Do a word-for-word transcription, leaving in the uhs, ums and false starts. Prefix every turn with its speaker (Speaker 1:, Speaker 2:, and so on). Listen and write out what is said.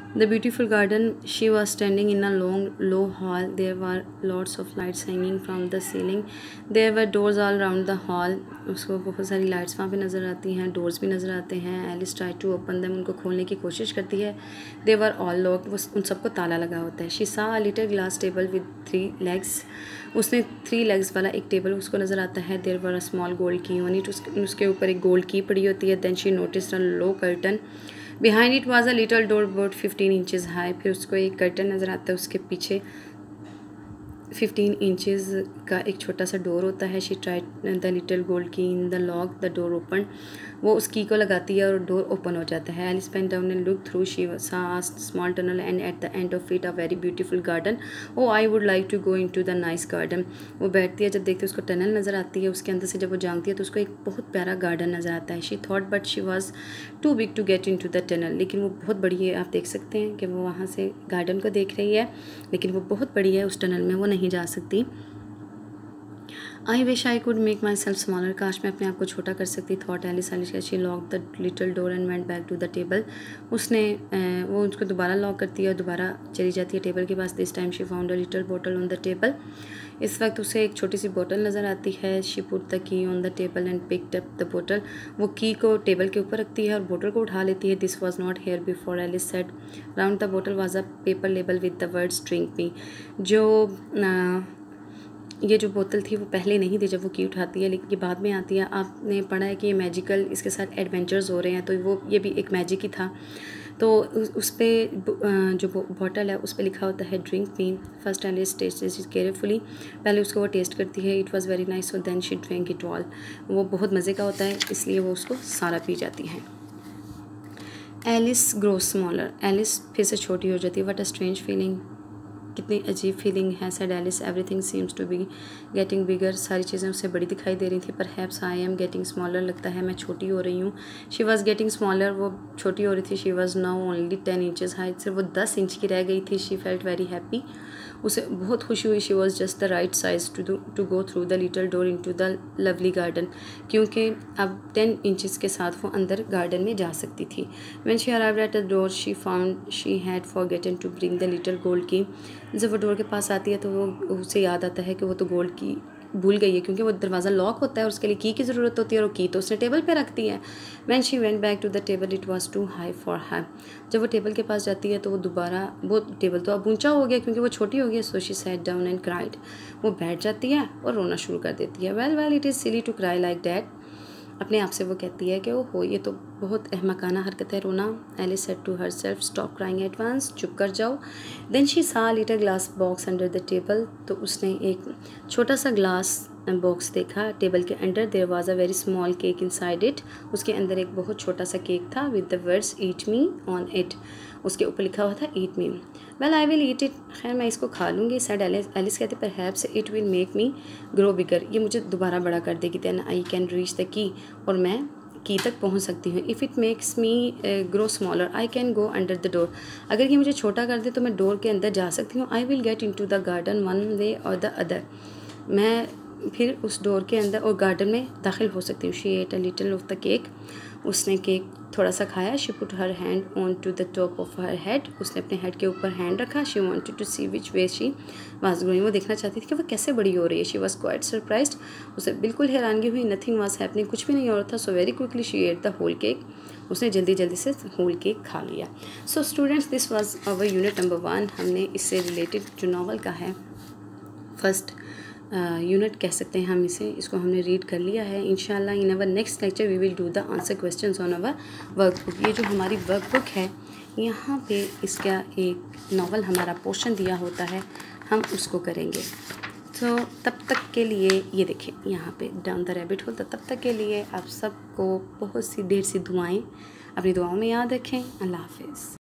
Speaker 1: The beautiful garden. She was standing in a long, low hall. There were lots of lights hanging from the ceiling. There were doors all around the hall. उसको बहुत सारी lights वहाँ पे नज़र आती हैं, doors भी नज़र आते हैं. Alice try to open them. उनको खोलने की कोशिश करती है. They were all locked. वो उन सबको ताला लगा होता है. She saw a little glass table with three legs. उसने थ्री लेग्स वाला एक टेबल उसको नज़र आता है. There were a small gold key on it. उसके ऊपर एक गोल्ड की पड़ी होती है. Then she noticed a low curtain. Behind it was a little door about fifteen inches high. फिर उसको एक कर्टन नज़र आता है. उसके पीछे फिफ्टीन इंचेस का एक छोटा सा डोर होता है. She tried the little gold key in the lock. The door open. वो उस की को लगाती है और डोर ओपन हो जाता है. Alice bent down and look through. She saw a small tunnel and at the end of it a very beautiful garden. Oh I would like to go into the nice garden. वो बैठती है, जब देखती है उसको tunnel नज़र आती है. उसके अंदर से जब वो झांकती है तो उसको एक बहुत प्यारा गार्डन नज़र आता है. She thought but she was too big to get into the tunnel. लेकिन वो बहुत बड़ी है. आप देख सकते हैं कि वो वहाँ से गार्डन को देख रही है, लेकिन वो बहुत बड़ी है. उस टनल में वो नहीं जा सकती. I wish I could make myself smaller. काश मैं अपने आप को छोटा कर सकती. Thought Alice. Alice she lock the little door and went back to the table. उसने वो उसको दोबारा लॉक करती है और दोबारा चली जाती है टेबल के पास. This time she found a little bottle on the table. इस वक्त उसे एक छोटी सी बोतल नज़र आती है. She put the key on the table and picked up the bottle. वो की को टेबल के ऊपर रखती है और बोतल को उठा लेती है. This was not here before. Alice said. Round the bottle was a paper label with the words drink me. जो आ, ये जो बोतल थी वो पहले नहीं थी जब वो की उठाती है, लेकिन ये बाद में आती है. आपने पढ़ा है कि ये मैजिकल, इसके साथ एडवेंचर्स हो रहे हैं, तो वो ये भी एक मैजिक ही था. तो उस, उस पर जो बॉटल है उस पर लिखा होता है drink me. First Alice tastes carefully. पहले उसको वो टेस्ट करती है. It was very nice. So then she drink it all. वो बहुत मज़े का होता है, इसलिए वो उसको सारा पी जाती है. Alice grow smaller. एलिस फिर से छोटी हो जाती है. What a strange feeling. कितनी अजीब फीलिंग है. Said Alice. Everything seems to be getting bigger. सारी चीज़ें उससे बड़ी दिखाई दे रही थी. Perhaps I am getting smaller. लगता है मैं छोटी हो रही हूँ. She was getting smaller. वो छोटी हो रही थी. She was now only ten inches high. सिर्फ वो दस इंच की रह गई थी. She felt very happy. उसे बहुत खुशी हुई. She was just the right size to to go through the little door into the lovely garden. क्योंकि अब टेन इंचज़ के साथ वो अंदर गार्डन में जा सकती थी. When she arrived at the door she found she had forgotten to bring the little gold key. जब वो डोर के पास आती है तो वो उसे याद आता है कि वो तो गोल्ड की भूल गई है, क्योंकि वो दरवाज़ा लॉक होता है और उसके लिए की की ज़रूरत होती है, और वो की तो उसने टेबल पे रखती है. When she went back to the table it was too high for her. जब वो टेबल के पास जाती है तो वो दोबारा, वो टेबल तो अब ऊंचा हो गया क्योंकि वो छोटी हो गई. So she sat down and cried. वो बैठ जाती है और रोना शुरू कर देती है. Well well it is silly to cry like that. अपने आप से वो कहती है कि ओ हो, ये तो बहुत अहमकाना हरकत है रोना. Alice said to herself stop crying at once. चुप कर जाओ. Then she saw little glass box under the table. तो उसने एक छोटा सा ग्लास बॉक्स देखा टेबल के अंदर. There was a very small cake inside it. उसके अंदर एक बहुत छोटा सा केक था with the words eat me on it. उसके ऊपर लिखा हुआ था eat me. Well I will eat it. खैर मैं इसको खा लूँगी. Said Alice. एलिस कहते perhaps it will make me grow bigger. ये मुझे दोबारा बड़ा कर देगी. Then I can reach the key. और मैं की तक पहुंच सकती हूँ. If it makes me grow smaller I can go under the door. अगर ये मुझे छोटा कर दे तो मैं डोर के अंदर जा सकती हूँ. I will get into the garden one way और द अदर. मैं फिर उस डोर के अंदर और गार्डन में दाखिल हो सकती हूँ. She ate a little of the cake. उसने केक थोड़ा सा खाया. She put her hand on to the top of her head. उसने अपने हेड के ऊपर हैंड रखा. She wanted to see which way she was growing. वो देखना चाहती थी कि वो कैसे बड़ी हो रही है. She was quite surprised. उसे बिल्कुल हैरानगी हुई. Nothing was happening. कुछ भी नहीं हो रहा था. So very quickly she ate the whole cake. उसने जल्दी जल्दी से होल केक खा लिया. So students this was our unit number one. हमने इससे रिलेटेड जो नावल का है फर्स्ट यूनिट uh, कह सकते हैं हम इसे, इसको हमने रीड कर लिया है. इंशाल्लाह in our next lecture we will do the answer questions on our workbook. ये जो हमारी वर्कबुक है यहाँ पे इसका एक नावल हमारा पोर्शन दिया होता है, हम उसको करेंगे. तो तब तक के लिए ये देखें यहाँ पे डाउन द रैबिट होल. तो तब तक के लिए आप सबको बहुत सी ढेर सी दुआएं अपनी दुआओं में याद रखें. अल्लाह हाफिज़.